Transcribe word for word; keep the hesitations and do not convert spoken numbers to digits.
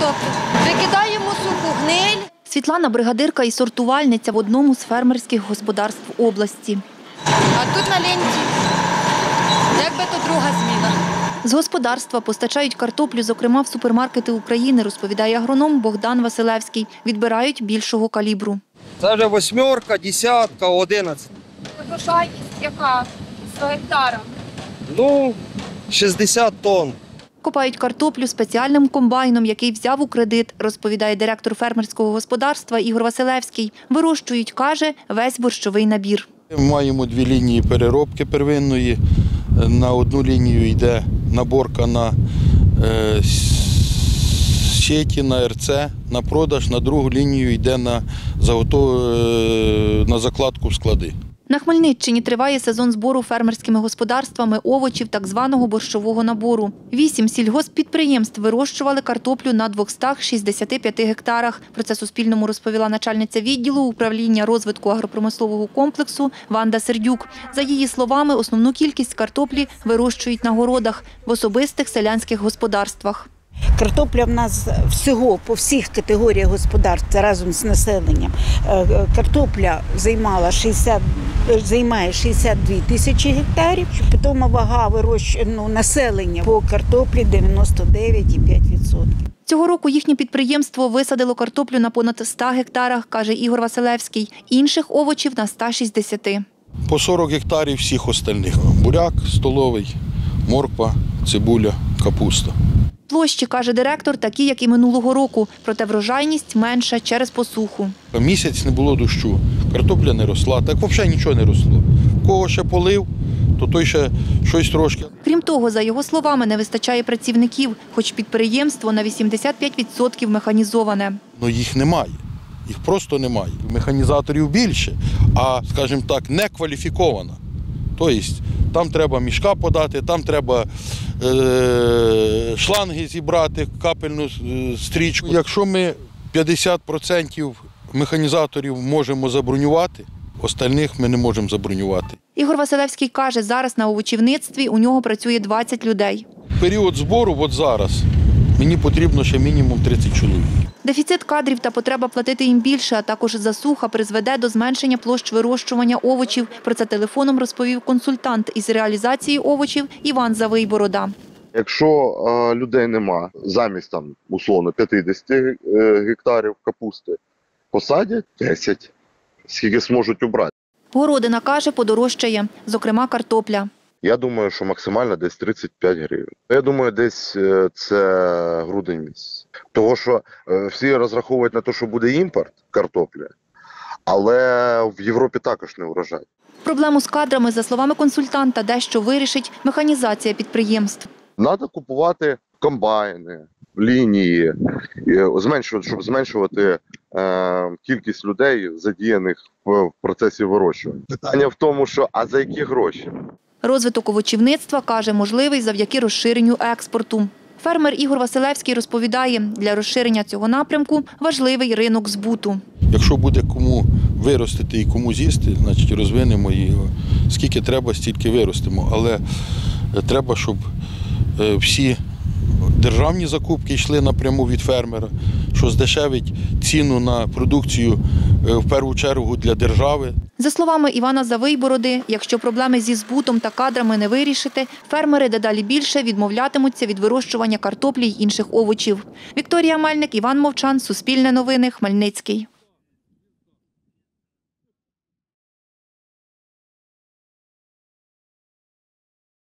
картоплю. Викидаємо суху гниль. Світлана – бригадирка і сортувальниця в одному з фермерських господарств області. А тут на ленті, якби то друга зміна. З господарства постачають картоплю, зокрема в супермаркети України, розповідає агроном Богдан Василевський. Відбирають більшого калібру. Це вже восьмерка, десятка, одинадцять. Врожайність яка з гектара? Ну, шістдесят тонн. Копають картоплю спеціальним комбайном, який взяв у кредит, розповідає директор фермерського господарства Ігор Василевський. Вирощують, каже, весь борщовий набір. Ми маємо дві лінії переробки первинної. На одну лінію йде наборка на е, сіті, на ер це, на продаж, на другу лінію йде на, заготов... е, на закладку в склади. На Хмельниччині триває сезон збору фермерськими господарствами овочів так званого борщового набору. Вісім сільгосппідприємств вирощували картоплю на двохстах шістдесяти п'яти гектарах. Про це Суспільному розповіла начальниця відділу управління розвитку агропромислового комплексу Ванда Сердюк. За її словами, основну кількість картоплі вирощують на городах в особистих селянських господарствах. Картопля в нас всього по всіх категоріях господарств разом з населенням. Картопля займала шістдесят, займає шістдесят дві тисячі гектарів. Питома вага вирощеного населення по картоплі дев'яносто дев'ять цілих п'ять десятих відсотка. Цього року їхнє підприємство висадило картоплю на понад ста гектарах, каже Ігор Василевський. Інших овочів на ста шістдесяти. По сорок гектарів всіх остальних. Буряк, столовий, морква, цибуля, капуста. Площі, каже директор, такі, як і минулого року, проте врожайність менша через посуху. Місяць не було дощу, картопля не росла, так взагалі нічого не росло. Кого ще полив, то той ще щось трошки. Крім того, за його словами, не вистачає працівників, хоч підприємство на вісімдесят п'ять відсотків механізоване. Ну їх немає, їх просто немає. Механізаторів більше, а, скажімо так, не кваліфікована. Тобто там треба мішка подати, там треба е, шланги зібрати, капельну стрічку. Якщо ми п'ятдесят відсотків механізаторів можемо забронювати, остальних ми не можемо забронювати. Ігор Василевський каже, зараз на овочівництві у нього працює двадцять людей. Період збору, от зараз, мені потрібно ще мінімум тридцять чоловік. Дефіцит кадрів та потреба платити їм більше, а також засуха призведе до зменшення площ вирощування овочів. Про це телефоном розповів консультант із реалізації овочів Іван Завийборода. Якщо е, людей нема, замість там, условно, п'ятдесят гектарів капусти, посадять десять, скільки зможуть убрати. Городина, каже, подорожчає, зокрема картопля. Я думаю, що максимально десь тридцять п'ять гривень. Я думаю, десь це грудень місяць. Того, що всі розраховують на те, що буде імпорт картоплі, але в Європі також не врожай. Проблему з кадрами, за словами консультанта, дещо вирішить механізація підприємств. Треба купувати комбайни, лінії, зменшувати, щоб зменшувати е, кількість людей, задіяних в процесі вирощування. Питання в тому, що а за які гроші? Розвиток овочівництва, каже, можливий завдяки розширенню експорту. Фермер Ігор Василевський розповідає, для розширення цього напрямку важливий ринок збуту. Якщо буде кому виростити і кому з'їсти, значить розвинемо його. Скільки треба, стільки виростимо. Але треба, щоб всі державні закупки йшли напряму від фермера, що здешевить ціну на продукцію в першу чергу для держави. За словами Івана Завийбороди, якщо проблеми зі збутом та кадрами не вирішити, фермери дедалі більше відмовлятимуться від вирощування картоплі й інших овочів. Вікторія Мельник, Іван Мовчан, Суспільне новини, Хмельницький.